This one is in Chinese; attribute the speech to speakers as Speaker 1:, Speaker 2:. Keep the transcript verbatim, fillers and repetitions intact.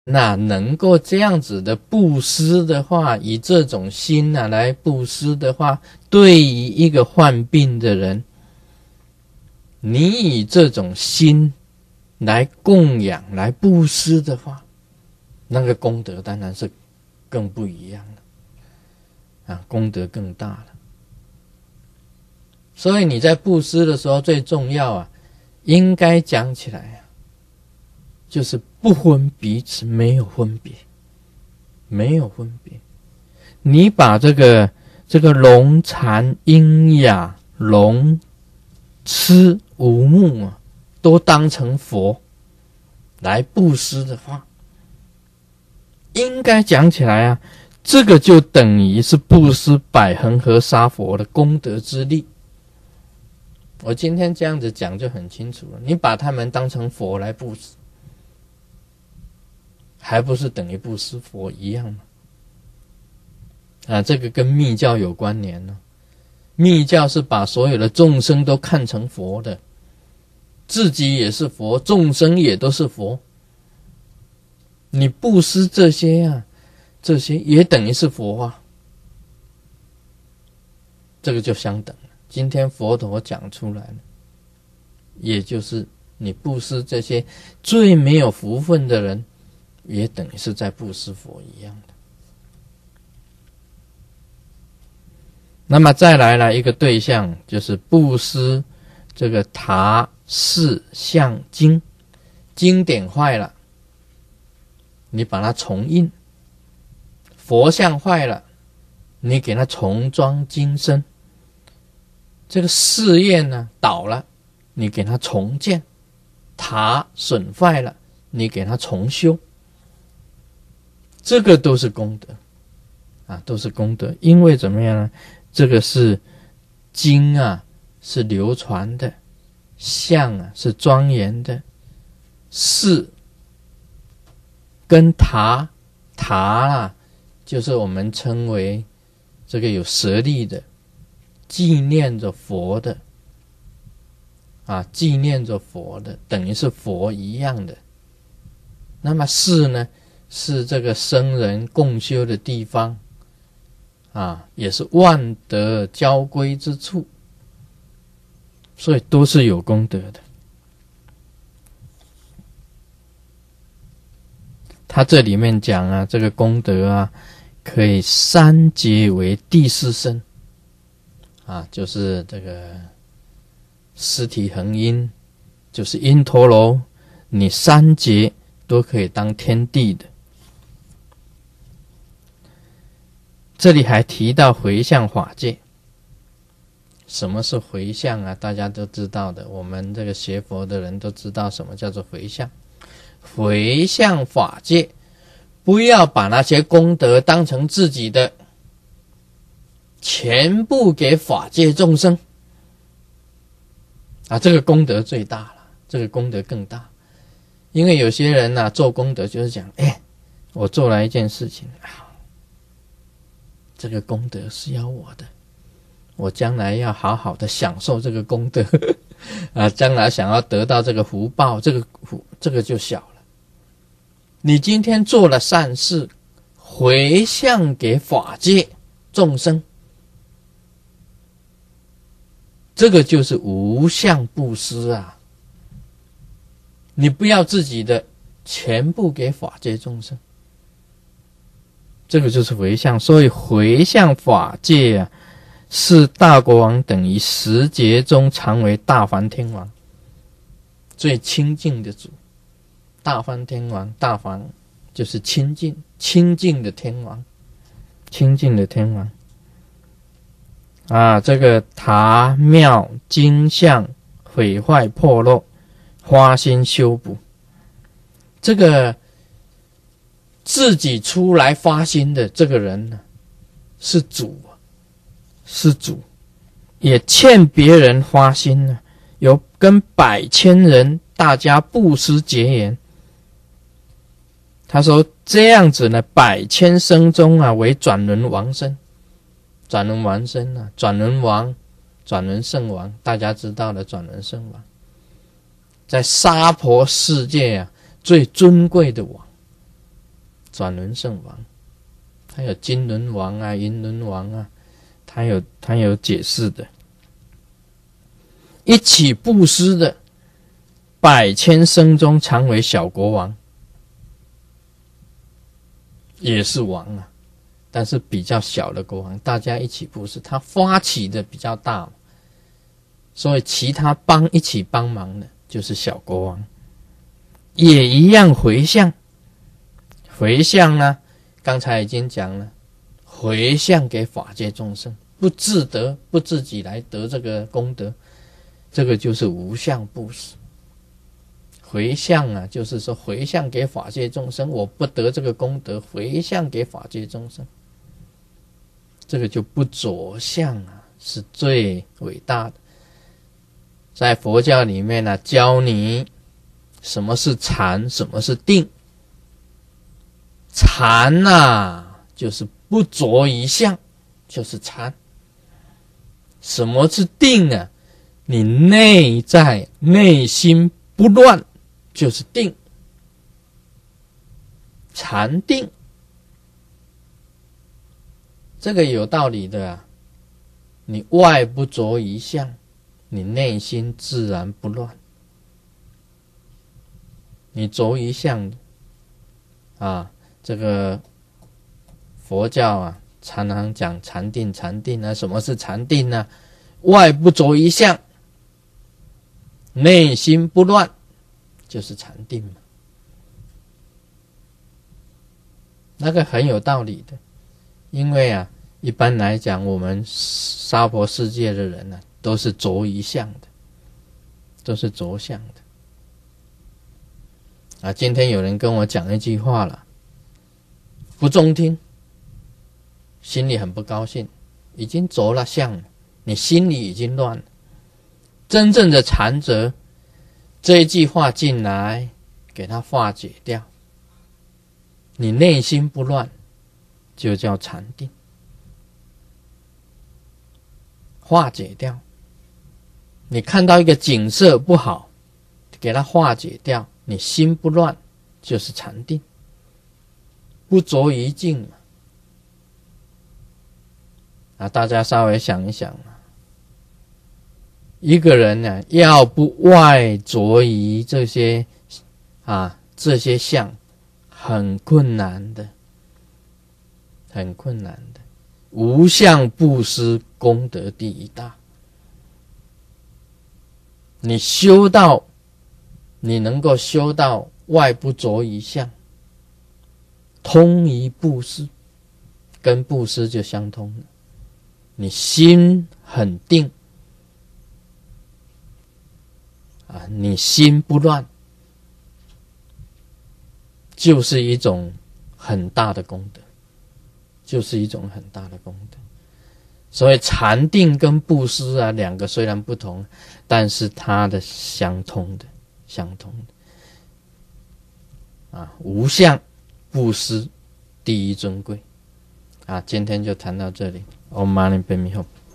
Speaker 1: 那能够这样子的布施的话，以这种心啊来布施的话，对于一个患病的人，你以这种心来供养、来布施的话，那个功德当然是更不一样了啊，功德更大了。所以你在布施的时候，最重要啊，应该讲起来啊，就是不分彼此，没有分别，没有分别。你把这个这个龙禅、阴雅、龙痴、无目啊，都当成佛来布施的话，应该讲起来啊，这个就等于是布施百恒河沙佛的功德之力。我今天这样子讲就很清楚了，你把他们当成佛来布施，还不是等于布施佛一样吗？啊，这个跟密教有关联呢。密教是把所有的众生都看成佛的，自己也是佛，众生也都是佛。你布施这些啊，这些也等于是佛啊，这个就相等了。今天佛陀讲出来了，也就是你布施这些最没有福分的人，也等于是在布施佛一样的。那么再来了一个对象，就是布施这个塔寺像经，经典坏了，你把它重印；佛像坏了，你给它重装金身。这个寺院呢倒了，你给它重建；塔损坏了，你给它重修。这个都是功德啊，都是功德。因为怎么样呢？这个是经啊，是流传的；像啊，是庄严的；寺跟塔，塔啊，就是我们称为这个有舍利的，纪念着佛的啊，纪念着佛的，等于是佛一样的。那么寺呢，是这个僧人共修的地方啊，也是万德交归之处，所以都是有功德的。他这里面讲啊，这个功德啊，可以三劫为第四身啊，就是这个尸体恒阴，就是因陀罗，你三劫都可以当天地的。这里还提到回向法界。什么是回向啊？大家都知道的，我们这个学佛的人都知道什么叫做回向。回向法界，不要把那些功德当成自己的，全部给法界众生啊，这个功德最大了，这个功德更大。因为有些人啊，做功德就是讲，哎，我做了一件事情啊，这个功德是要我的，我将来要好好的享受这个功德啊，将来想要得到这个福报，这个福这个就小了。你今天做了善事，回向给法界众生，这个就是无相布施啊。你不要自己的，全部给法界众生，这个就是回向。所以回向法界啊，是大国王等于十劫中常为大梵天王，最清净的主。大梵天王，大梵就是清净，清净的天王，清净的天王啊。这个塔庙经像毁坏破落，花心修补，这个自己出来发心的这个人呢，是主，是主，也欠别人发心呢，有跟百千人大家布施结缘。他说这样子呢，百千生中啊，为转轮王身，转轮王身啊，转轮王，转轮圣王，大家知道的转轮圣王，在娑婆世界啊，最尊贵的王转轮圣王，他有金轮王啊、银轮王啊，他有他有解释的。一起布施的，百千生中常为小国王，也是王啊，但是比较小的国王，大家一起布施，他发起的比较大，所以其他帮一起帮忙的就是小国王，也一样回向。回向呢，刚才已经讲了，回向给法界众生，不自得，不自己来得这个功德，这个就是无相布施。回向啊，就是说回向给法界众生，我不得这个功德，回向给法界众生，这个就不着相啊，是最伟大的。在佛教里面呢、啊，教你什么是禅，什么是定。禅啊，就是不着一相，就是禅。什么是定啊？你内在内心不乱，就是定。禅定，这个有道理的啊。你外不着一相，你内心自然不乱。你着一相啊，这个佛教啊，常常讲禅定，禅定啊，什么是禅定呢？外不着一相，内心不乱，就是禅定嘛。那个很有道理的，因为啊，一般来讲，我们娑婆世界的人呢、啊，都是着一相的，都是着相的。啊，今天有人跟我讲一句话了，不中听，心里很不高兴，已经着了相了，你心里已经乱了。真正的禅者，这一句话进来，给它化解掉，你内心不乱，就叫禅定。化解掉，你看到一个景色不好，给它化解掉，你心不乱，就是禅定。不着一境嘛，啊，大家稍微想一想啊，一个人呢，要不外着于这些啊这些相，很困难的，很困难的。无相布施功德第一大。你修到，你能够修到外不着于相，通于布施，跟布施就相通了。你心很定啊，你心不乱，就是一种很大的功德，就是一种很大的功德。所以禅定跟布施啊，两个虽然不同，但是它的相通的，相通的啊，无相布施第一尊贵啊。今天就谈到这里。Om Mani Padme Hum。